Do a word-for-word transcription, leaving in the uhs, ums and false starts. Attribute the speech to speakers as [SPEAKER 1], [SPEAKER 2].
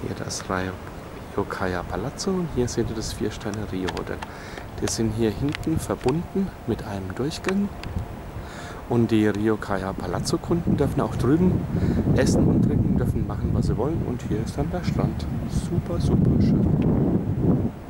[SPEAKER 1] Hier das Ryokaja Palazzo und hier seht ihr das Vier-Sterne-Rio-Hotel. Die sind hier hinten verbunden mit einem Durchgang. Und die Ryokaja Palazzo Kunden dürfen auch drüben essen und trinken, dürfen machen, was sie wollen. Und hier ist dann der Strand. Super, super schön.